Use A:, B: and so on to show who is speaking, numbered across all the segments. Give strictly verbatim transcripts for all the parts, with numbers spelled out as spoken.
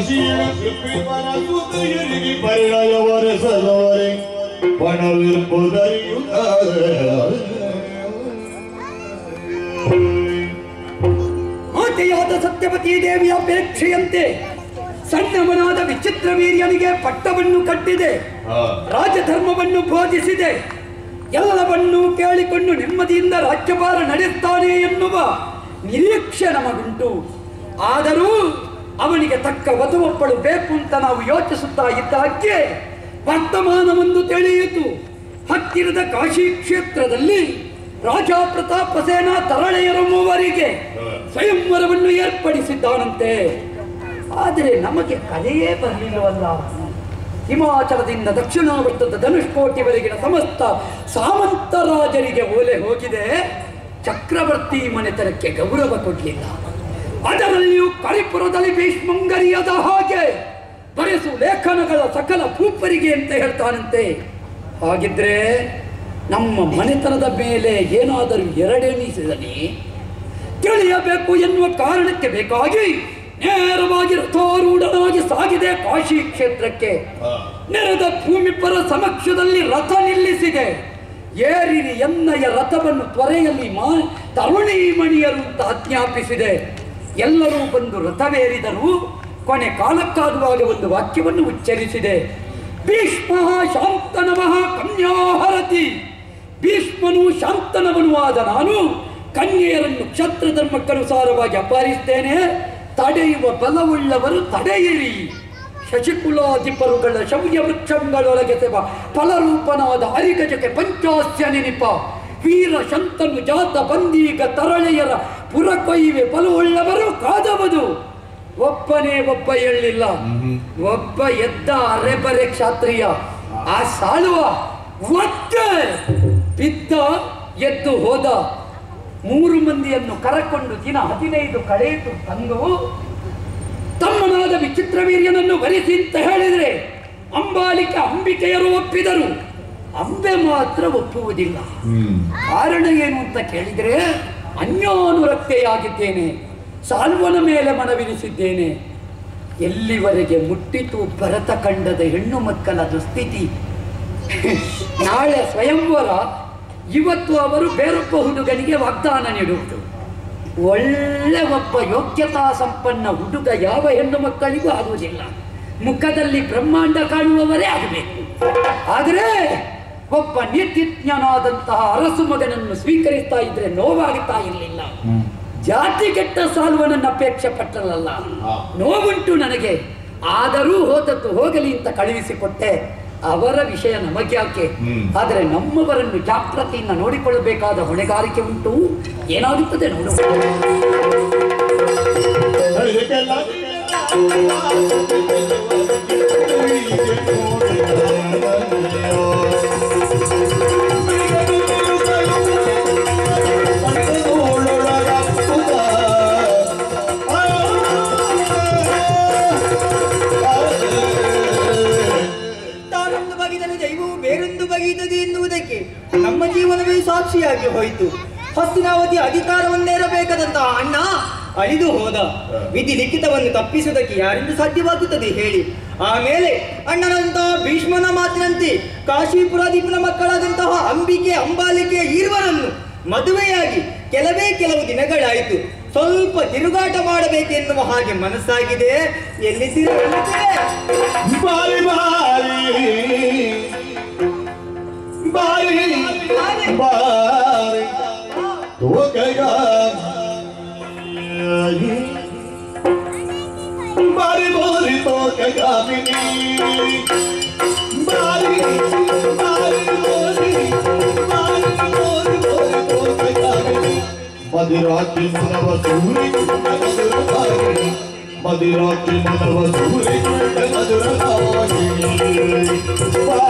A: ಕಾಶಿಯ ಕೃಪೆ ಮನಸುತ್ತರಿಗೆ ಪರಿಣಯ ವರೆಸದವರೆ ಪಣವಿರ್ಬುದರಿಯುತ್ತ
B: ಆಕೆಯಾದ ಸತ್ಯವತಿ ದೇವಿಯ ಅಪೇಕ್ಷೆಯಂತೆ ಸಣ್ಣವನಾದ ವಿಚಿತ್ರವೀರ್ಯನಿಗೆ ಪಟ್ಟವನ್ನು ಕಟ್ಟಿದೆ, ರಾಜಧರ್ಮವನ್ನು ಬೋಧಿಸಿದೆ, ಎಲ್ಲವನ್ನೂ ಕೇಳಿಕೊಂಡು ನೆಮ್ಮದಿಯಿಂದ ರಾಜ್ಯಭಾರ ನಡೆಸ್ತಾನೆ ಎನ್ನುವ ನಿರೀಕ್ಷೆ ನಮಗುಂಟು. ಆದರೂ ಅವನಿಗೆ ತಕ್ಕ ವಧುವೊಬ್ಬಳು ಬೇಕು ಅಂತ ನಾವು ಯೋಚಿಸುತ್ತಾ ಇದ್ದಾಗೆ ವರ್ತಮಾನವೊಂದು ತಿಳಿಯಿತು. ಹತ್ತಿರದ ಕಾಶಿ ಕ್ಷೇತ್ರದಲ್ಲಿ ರಾಜ ಪ್ರತಾಪ ಸೇನಾ ತರಳೆಯರ ಮೂವರಿಗೆ ಸ್ವಯಂವರವನ್ನು ಏರ್ಪಡಿಸಿದ್ದಾನಂತೆ. ಆದರೆ ನಮಗೆ ಕಲೆಯೇ ಬರಲಿಲ್ಲವಲ್ಲ. ಹಿಮಾಚಲದಿಂದ ದಕ್ಷಿಣಾವರ್ತದ ಧನುಷ್ಕೋಟಿವರೆಗಿನ ಸಮಸ್ತ ಸಾಮಂತ ರಾಜರಿಗೆ ಓಲೆ ಹೋಗಿದೆ, ಚಕ್ರವರ್ತಿ ಮನೆತನಕ್ಕೆ ಗೌರವ ಕೊಡಲಿಲ್ಲ. ಅದರಲ್ಲಿಯೂ ಕರಿಪುರದಲ್ಲಿ ಭೀಷ್ಮಂಗರಿಯದ ಹಾಗೆ ಬರೆಸು ಲೇಖನಗಳ ಸಕಲ ಭೂಪರಿಗೆ ಅಂತ ಹೇಳ್ತಾನಂತೆ. ಹಾಗಿದ್ರೆ ನಮ್ಮ ಮನೆತನದ ಮೇಲೆ ಏನಾದರೂ ಎರಡೆನಿಸಿದನಿ ತಿಳಿಯಬೇಕು ಎನ್ನುವ ಕಾರಣಕ್ಕೆ ಬೇಕಾಗಿ ನೇರವಾಗಿ ರಥಾರೂಢನಾಗಿ ಸಾಗಿದೆ ಕಾಶಿ ಕ್ಷೇತ್ರಕ್ಕೆ. ನೆರೆದ ಭೂಮಿಪರ ಸಮಕ್ಷದಲ್ಲಿ ರಥ ನಿಲ್ಲಿಸಿದೆ. ಏರಿರಿ ಎನ್ನಯ ರಥವನ್ನು ತ್ವರೆಯಲ್ಲಿ ಮಾ ತರುಣಿ ಮಣಿಯರು ಅಂತ ಆಜ್ಞಾಪಿಸಿದೆ. ಎಲ್ಲರೂ ಬಂದು ರಥವೇರಿದರು. ಕೊನೆ ಕಾಲಕ್ಕಾಗುವಾಗ ಒಂದು ವಾಕ್ಯವನ್ನು ಉಚ್ಚರಿಸಿದೆ. ಭೀಷ್ಮ ಶಾಂತನವಃ ಕನ್ಯಾಹರತಿ. ಭೀಷ್ಮನು ಶಾಂತನವನು ಆದ ನಾನು ಕನ್ಯೆಯರನ್ನು ಕ್ಷತ್ರ ಧರ್ಮಕ್ಕನುಸಾರವಾಗಿ ಅಪಹರಿಸ್ತೇನೆ. ತಡೆಯುವ ಬಲವುಳ್ಳವರು ತಡೆಯಿರಿ. ಶಶಿಕುಲಾಧಿಪರುಗಳ ಶೌರ್ಯ ವೃಕ್ಷಗಳೊಳಗೆ ಸೇವ ಫಲರೂಪನಾದ ಅರಿಗಜಕ್ಕೆ ಪಂಚಾಸ್ಯ ನೆನಪ. ವೀರ ಶಂತನು ಜಾತ ಬಂದೀಗ ತರಳೆಯರ ಪುರಕೊಯ್ವೆ ಬಲವುಳ್ಳವರು ಕಾದವದು. ಒಬ್ಬನೇ ಒಬ್ಬ ಎಳ್ಳಿಲ್ಲ, ಒಬ್ಬ ಎದ್ದ ಅರೆಬರೆ ಕ್ಷಾತ್ರಿಯ. ಆ ಸಾಳುವ ಒತ್ತೆ ಬಿದ್ದ ಎದ್ದು ಹೋದ. ಮೂರು ಮಂದಿಯನ್ನು ಕರಕೊಂಡು ದಿನ ಹದಿನೈದು ಕಳೆಯಿತು ತಂದು ತಮ್ಮನಾದ ವಿಚಿತ್ರವೀರ್ಯನನ್ನು ವರಿಸಿ ಅಂತ ಹೇಳಿದ್ರೆ ಅಂಬಾಲಿಕೆ ಅಂಬಿಕೆಯರು ಒಪ್ಪಿದರು. ಅಂಬೆ ಮಾತ್ರ ಒಪ್ಪುವುದಿಲ್ಲ. ಕಾರಣ ಏನು ಅಂತ ಕೇಳಿದರೆ ಅನ್ಯಾನುರಕ್ತೆಯಾಗಿದ್ದೇನೆ, ಸಾಲ್ವನ ಮೇಲೆ ಮನವಿರಿಸಿದ್ದೇನೆ. ಎಲ್ಲಿವರೆಗೆ ಮುಟ್ಟಿತು ಭರತ ಕಂಡದ ಹೆಣ್ಣು ಮಕ್ಕಳ ದುಸ್ಥಿತಿ. ನಾಳೆ ಸ್ವಯಂವರ, ಇವತ್ತು ಅವರು ಬೇರೊಬ್ಬ ಹುಡುಗನಿಗೆ ವಾಗ್ದಾನ ನೀಡುವುದು. ಒಳ್ಳೆ ಒಬ್ಬ ಯೋಗ್ಯತಾ ಸಂಪನ್ನ ಹುಡುಗ ಯಾವ ಹೆಣ್ಣು ಮಕ್ಕಳಿಗೂ ಆಗುವುದಿಲ್ಲ. ಮುಖದಲ್ಲಿ ಬ್ರಹ್ಮಾಂಡ ಕಾಣುವವರೇ ಆಗಬೇಕು. ಆದರೆ ಒಬ್ಬ ನೀತಿಜ್ಞನಾದಂತಹ ಅರಸು ಮಗನನ್ನು ಸ್ವೀಕರಿಸ್ತಾ ಇದ್ರೆ ನೋವಾಗುತ್ತಾ ಇರಲಿಲ್ಲ. ಜಾತಿ ಕೆಟ್ಟ ಸಾಲ್ವನನ್ನು ಅಪೇಕ್ಷೆ ಪಟ್ಟರಲ್ಲ, ನೋವುಂಟು ನನಗೆ. ಆದರೂ ಹೋದದ್ದು ಹೋಗಲಿ ಅಂತ ಕಳುಹಿಸಿಕೊಟ್ಟೆ. ಅವರ ವಿಷಯ ನಮಗ್ಯಾಕೆ? ಆದರೆ ನಮ್ಮವರನ್ನು ಜಾಗೃತಿಯಿಂದ ನೋಡಿಕೊಳ್ಳಬೇಕಾದ ಹೊಣೆಗಾರಿಕೆ ಉಂಟು. ಏನಾಗುತ್ತದೆ ನೋಡು.
C: ಎನ್ನುವುದಕ್ಕೆ ನಮ್ಮ ಜೀವನವೇ ಸಾಕ್ಷಿಯಾಗಿ ಹೋಯಿತು. ಹಸ್ತಿನಾವತಿ ಅಧಿಕಾರವನ್ನೇರಬೇಕಾದಂತಹ ಅಣ್ಣ ಅಳಿದು ಹೋದ. ವಿಧಿ ಲಿಖಿತವನ್ನು ತಪ್ಪಿಸುವುದಕ್ಕೆ ಯಾರಿಂದ ಸಾಧ್ಯವಾಗುತ್ತದೆ ಹೇಳಿ? ಆಮೇಲೆ ಅಣ್ಣನಂತಹ ಭೀಷ್ಮನ ಮಾತಿನಂತೆ ಕಾಶೀಪುರಾದೀಪನ ಮಕ್ಕಳಾದಂತಹ ಅಂಬಿಕೆ ಅಂಬಾಲಿಕೆ ಈರ್ವರನ್ನು ಮದುವೆಯಾಗಿ ಕೆಲವೇ ಕೆಲವು ದಿನಗಳಾಯಿತು. ಸ್ವಲ್ಪ ತಿರುಗಾಟ ಮಾಡಬೇಕೆನ್ನುವ ಹಾಗೆ ಮನಸ್ಸಾಗಿದೆ. ಎಲ್ಲಿದ್ದೀರಿ?
A: ಬಾರಿ ಬಾರಿ ಬಾರಿ ತೋಕಗ ಬಾರಿ ಬಾರಿ ತೋಕಗಾಮಿನಿ ಬಾರಿ ಬಾರಿ ಬಾರಿ ಬಾರಿ ಬಾರಿ ತೋಕಗಾಮಿನಿ ಮದಿರಾತ್ರಿ ಮನವ ಸೂರಿ ಮಧುರ ಭಾಗಿನಿ ಮದಿರಾತ್ರಿ ಮನವ ಸೂರಿ ಮಧುರ ಭಾಗಿನಿ ಬಾ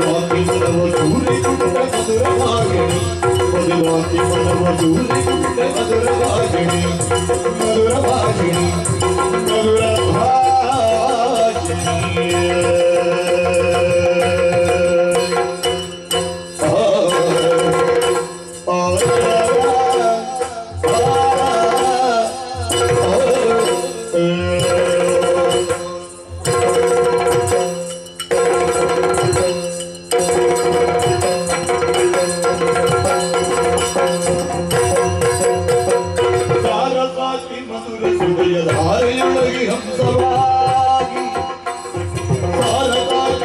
A: ಮಧುರಾತಿ ಮನವ ಸೂರಿ ಕುಂಡ ಮಧುರವಾಗಿಣಿ ಮಧುರಾತಿ ಮನವ ಸೂರಿ ಕುಂಡ ಮಧುರವಾಗಿಣಿ ಮಧುರವಾಗಿಣಿ ಮಧುರವಾಗಿಣಿ ಧಾರೆಯೊಳಗೆ ಹಂಸವಾಗಿ ಸಾರದಾಗಿ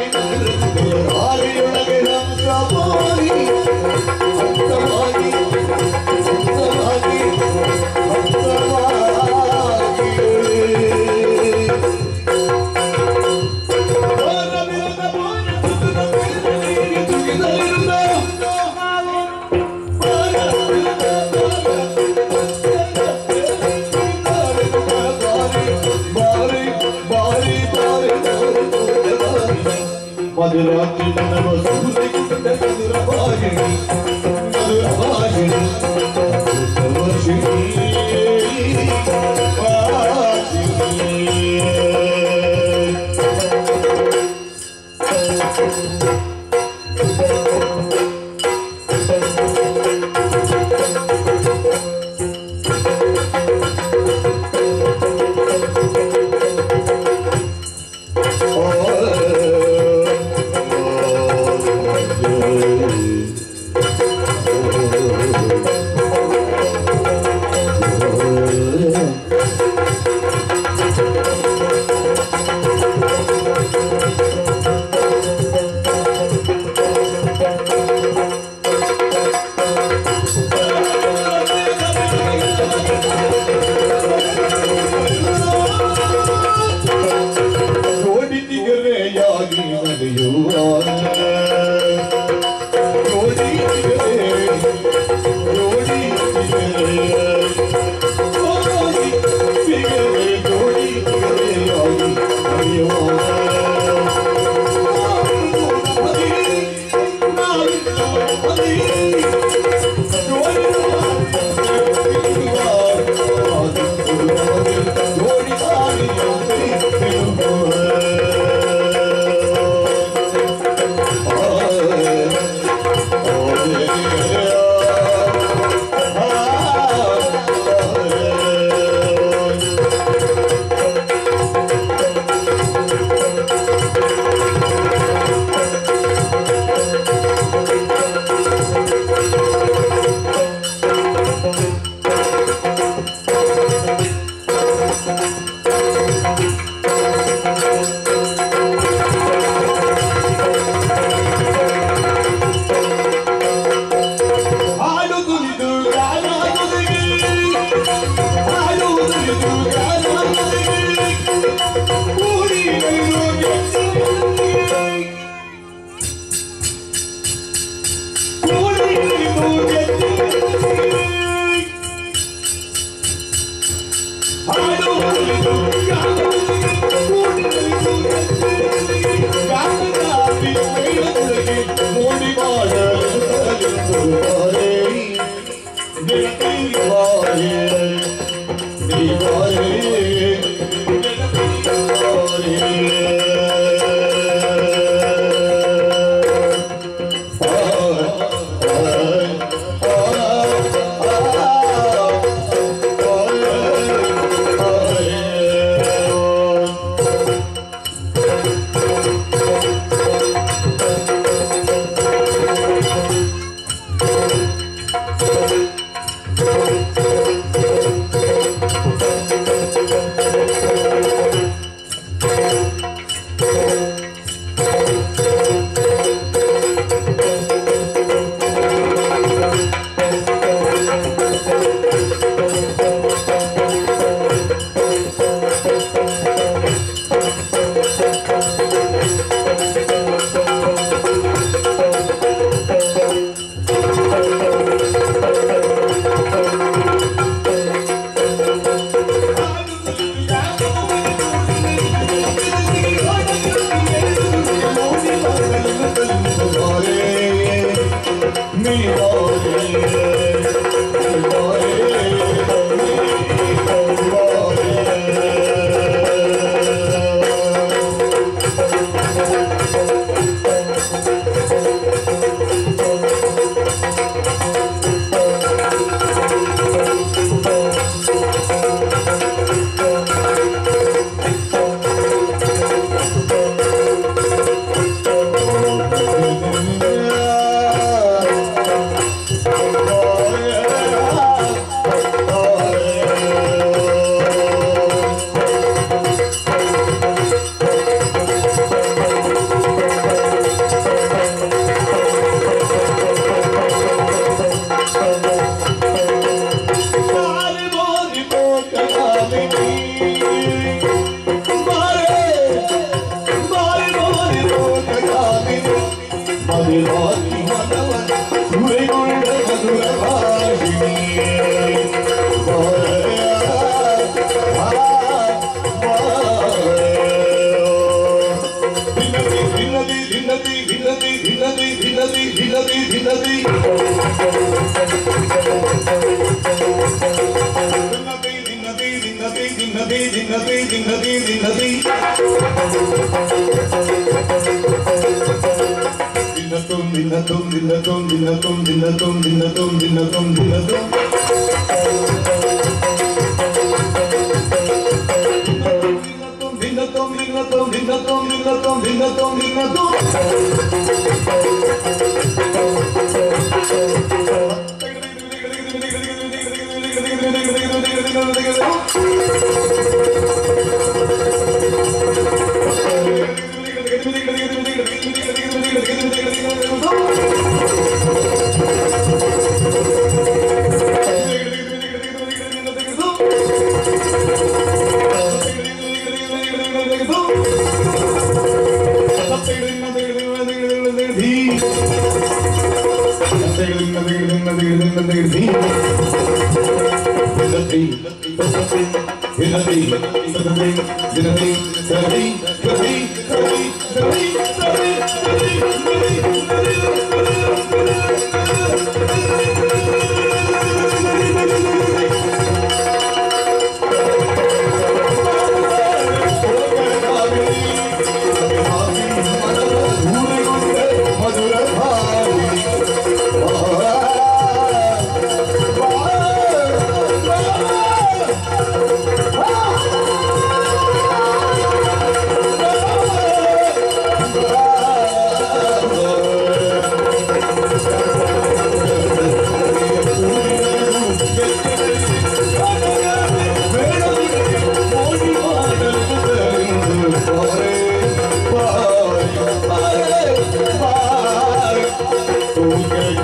A: Okay.